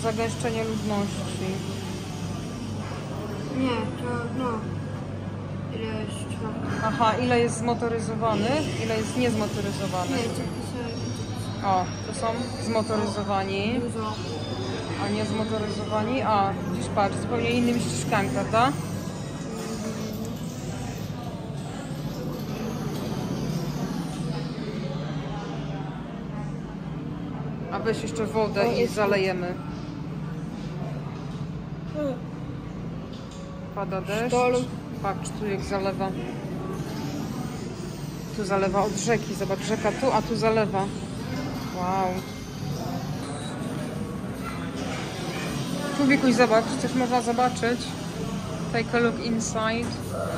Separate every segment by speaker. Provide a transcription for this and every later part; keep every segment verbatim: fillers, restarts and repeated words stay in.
Speaker 1: zagęszczenie ludności.
Speaker 2: Nie, to no. Ile jest?
Speaker 1: Aha, ile jest zmotoryzowanych, ile jest niezmotoryzowanych.
Speaker 2: Nie, co pisałem?
Speaker 1: O, to są zmotoryzowani,
Speaker 2: Dużo.
Speaker 1: a niezmotoryzowani. A, widzisz, patrz, zupełnie innymi ścieżkami, prawda? A weź jeszcze wodę i zalejemy. Pada deszcz. Patrz, tu jak zalewa. Tu zalewa od rzeki. Zobacz, rzeka tu, a tu zalewa. Wow. Tu Wikuś, zobacz, coś można zobaczyć. Take a look inside.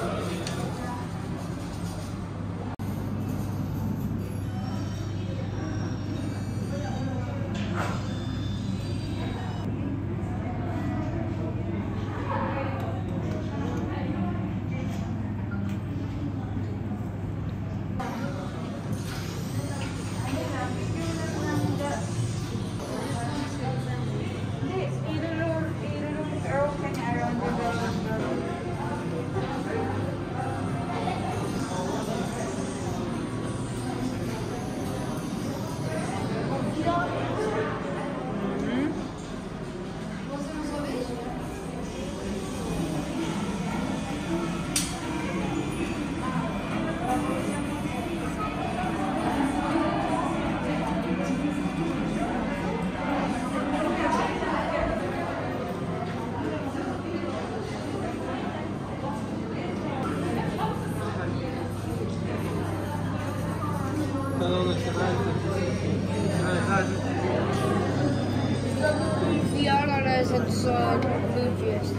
Speaker 2: Wiara, ale za co ludzi jest.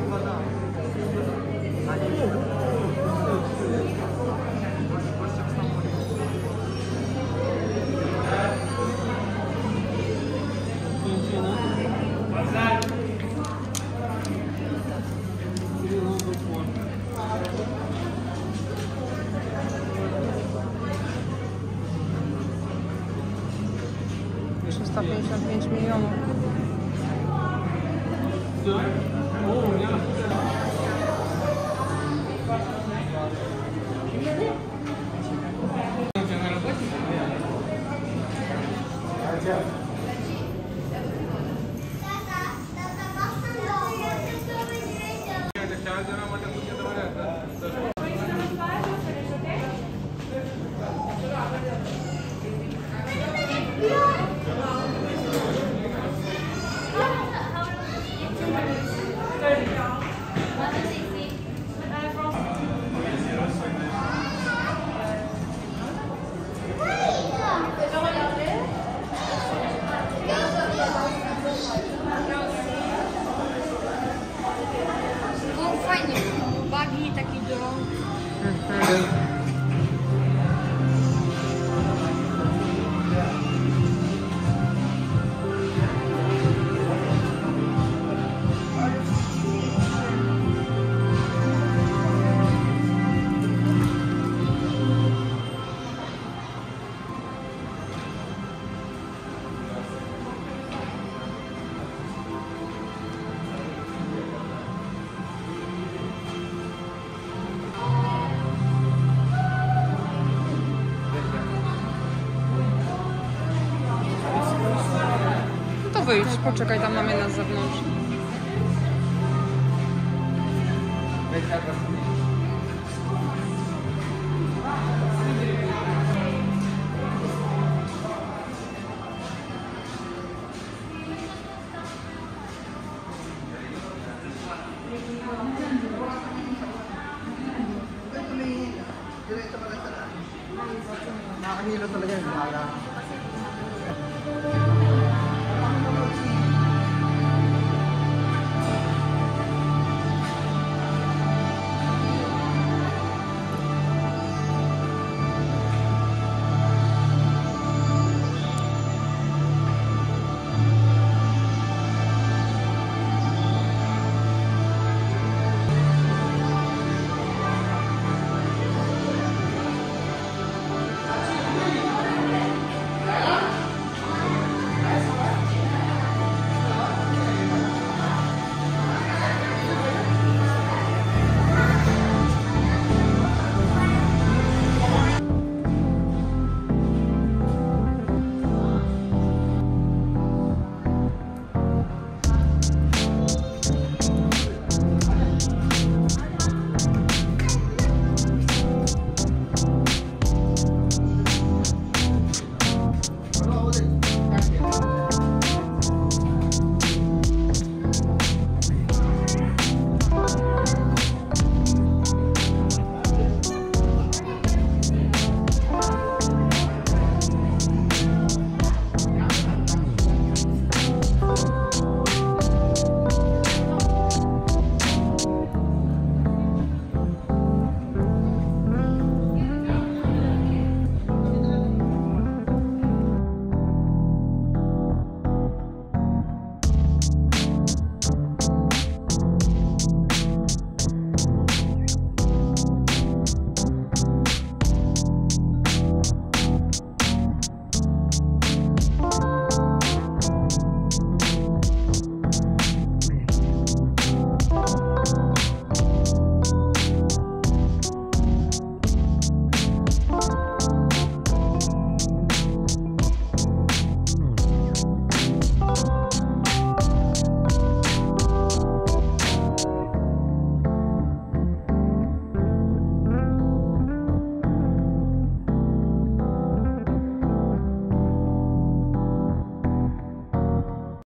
Speaker 1: trzysta pięćdziesiąt pięć milionów.
Speaker 2: No fajnie, bagi taki dron.
Speaker 1: No to wyjdź, poczekaj, tam mamy na zewnątrz.
Speaker 3: Nakakahilo talaga yung baga.